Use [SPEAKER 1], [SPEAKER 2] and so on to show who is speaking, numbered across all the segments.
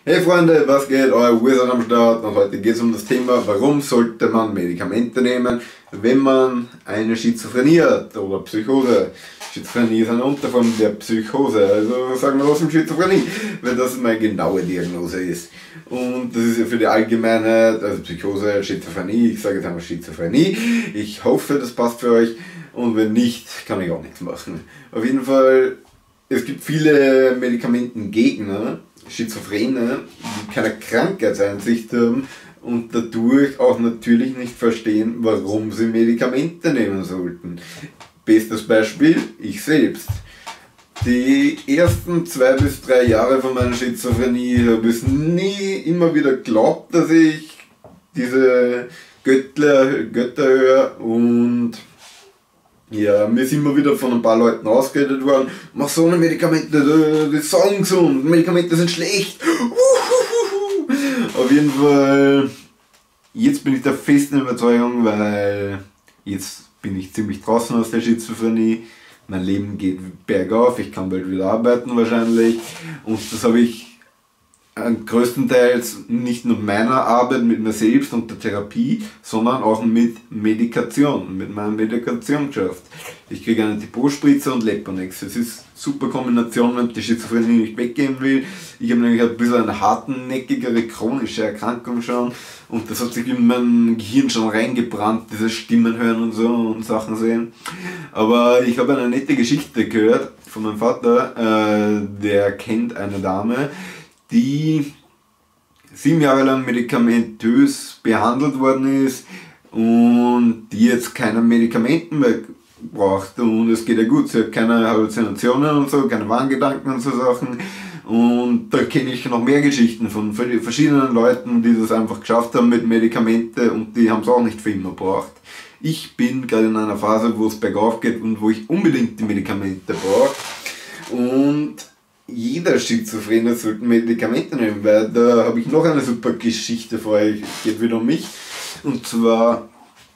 [SPEAKER 1] Hey Freunde, was geht? Euer Wizard am Start und heute geht es um das Thema, warum sollte man Medikamente nehmen, wenn man eine Schizophrenie hat oder Psychose. Schizophrenie ist eine Unterform der Psychose, also sagen wir trotzdem Schizophrenie, weil das meine genaue Diagnose ist. Und das ist ja für die Allgemeinheit, also Psychose, Schizophrenie, ich sage jetzt einfach Schizophrenie. Ich hoffe, das passt für euch und wenn nicht, kann ich auch nichts machen. Auf jeden Fall, es gibt viele Medikamentengegner, Schizophrene, die keine Krankheitseinsicht haben und dadurch auch natürlich nicht verstehen, warum sie Medikamente nehmen sollten. Bestes Beispiel, ich selbst. Die ersten 2 bis 3 Jahre von meiner Schizophrenie habe ich nie immer wieder geglaubt, dass ich diese Götter höre und ja, mir ist immer wieder von ein paar Leuten ausgeredet worden, mach so eine Medikamente, die sind gesund, Medikamente sind schlecht. Auf jeden Fall, jetzt bin ich der festen Überzeugung, weil jetzt bin ich ziemlich draußen aus der Schizophrenie. Mein Leben geht bergauf, ich kann bald wieder arbeiten wahrscheinlich und das habe ich größtenteils nicht nur meiner Arbeit mit mir selbst und der Therapie, sondern auch mit Medikation, mit meiner Medikation geschafft. Ich kriege eine Depotspritze und Leponex. Das ist eine super Kombination, wenn die Schizophrenie nicht weggehen will. Ich habe nämlich ein bisschen eine hartnäckigere chronische Erkrankung schon und das hat sich in mein Gehirn schon reingebrannt, diese Stimmen hören und so und Sachen sehen. Aber ich habe eine nette Geschichte gehört von meinem Vater, der kennt eine Dame, die 7 Jahre lang medikamentös behandelt worden ist und die jetzt keine Medikamenten mehr braucht und es geht ja gut, sie hat keine Halluzinationen und so, keine Wahngedanken und so Sachen und da kenne ich noch mehr Geschichten von verschiedenen Leuten, die das einfach geschafft haben mit Medikamente und die haben es auch nicht für immer gebraucht. Ich bin gerade in einer Phase, wo es bergauf geht und wo ich unbedingt die Medikamente brauche und jeder Schizophrene sollte Medikamente nehmen, weil da habe ich noch eine super Geschichte für euch, es geht wieder um mich. Und zwar,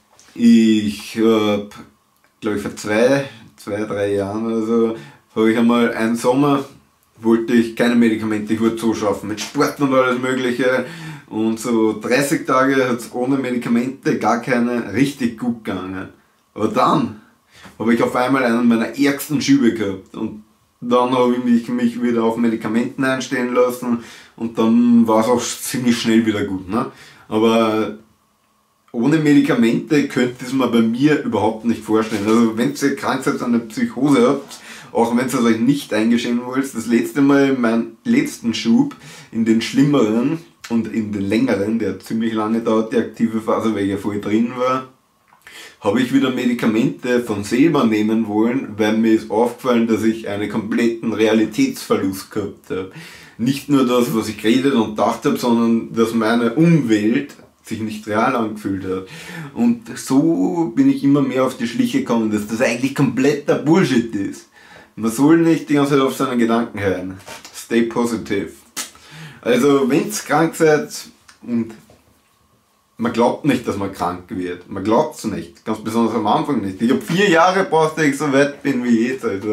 [SPEAKER 1] ich habe, glaube ich vor 2-3 Jahren oder so, habe ich einmal einen Sommer, wollte ich keine Medikamente, ich wollte so schaffen, mit Sport und alles mögliche. Und so 30 Tage hat es ohne Medikamente gar keine richtig gut gegangen. Aber dann habe ich auf einmal einen meiner ärgsten Schübe gehabt und dann habe ich mich wieder auf Medikamenten einstellen lassen und dann war es auch ziemlich schnell wieder gut. Ne? Aber ohne Medikamente könnte ich es mir bei mir überhaupt nicht vorstellen. Also wenn ihr krank seid an der Psychose habt, auch wenn ihr es euch nicht eingestehen wollt, das letzte Mal in meinem letzten Schub, in den schlimmeren und in den längeren, der ziemlich lange dauert, die aktive Phase, weil ich ja voll drin war, habe ich wieder Medikamente von selber nehmen wollen, weil mir ist aufgefallen, dass ich einen kompletten Realitätsverlust gehabt habe. Nicht nur das, was ich geredet und gedacht habe, sondern dass meine Umwelt sich nicht real angefühlt hat. Und so bin ich immer mehr auf die Schliche gekommen, dass das eigentlich kompletter Bullshit ist. Man soll nicht die ganze Zeit auf seine Gedanken hören. Stay positive. Also wenn ihr krank seid und man glaubt nicht, dass man krank wird. Man glaubt es nicht. Ganz besonders am Anfang nicht. Ich habe 4 Jahre gebraucht, dass ich so weit bin wie jetzt. Also.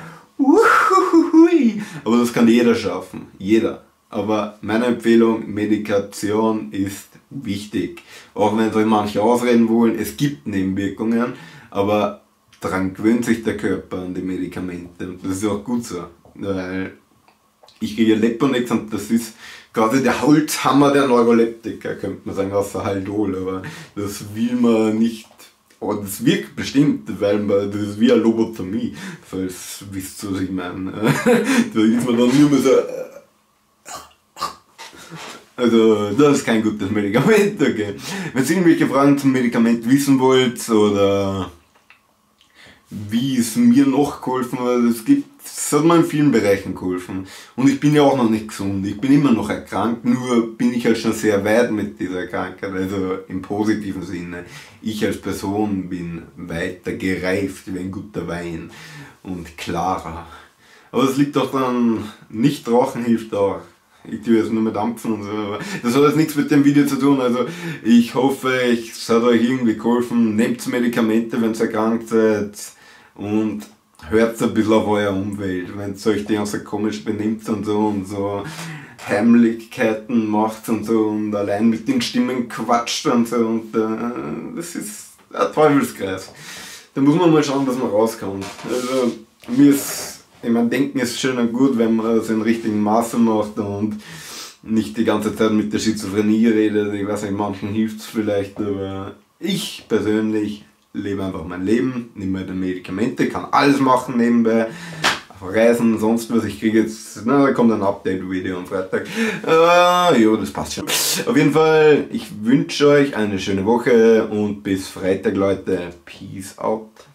[SPEAKER 1] Aber das kann jeder schaffen. Jeder. Aber meine Empfehlung, Medikation ist wichtig. Auch wenn euch manche ausreden wollen, es gibt Nebenwirkungen, aber daran gewöhnt sich der Körper an die Medikamente. Und das ist auch gut so. Weil ich kriege Leponex und das ist quasi der Holzhammer der Neuroleptiker, könnte man sagen, außer Haldol, aber das will man nicht, aber das wirkt bestimmt, weil man, das ist wie eine Lobotomie, falls wisst ihr, was ich meine. Da ist man dann nur so, also das ist kein gutes Medikament, okay. Wenn ihr irgendwelche Fragen zum Medikament wissen wollt oder wie es mir noch geholfen hat, es hat mir in vielen Bereichen geholfen. Und ich bin ja auch noch nicht gesund, ich bin immer noch erkrankt, nur bin ich halt schon sehr weit mit dieser Krankheit, also im positiven Sinne. Ich als Person bin weiter gereift wie ein guter Wein und klarer. Aber es liegt auch daran, nicht rauchen hilft auch. Ich tue jetzt nur mit Dampfen und so, aber das hat jetzt nichts mit dem Video zu tun, also ich hoffe, es hat euch irgendwie geholfen. Nehmt Medikamente, wenn ihr erkrankt seid und hört ein bisschen auf eure Umwelt, wenn ihr euch die ganze komisch benimmt und so. Heimlichkeiten macht und so und allein mit den Stimmen quatscht und so und das ist ein Teufelskreis. Da muss man mal schauen, dass man rauskommt. Also ich meine, Denken ist schön und gut, wenn man es in richtigen Maße macht und nicht die ganze Zeit mit der Schizophrenie redet. Ich weiß nicht, manchen hilft es vielleicht, aber ich persönlich lebe einfach mein Leben, nehme meine Medikamente, kann alles machen nebenbei, reisen, sonst was. Ich kriege jetzt, da kommt ein Update-Video am Freitag. Ja, das passt schon. Auf jeden Fall, ich wünsche euch eine schöne Woche und bis Freitag, Leute. Peace out.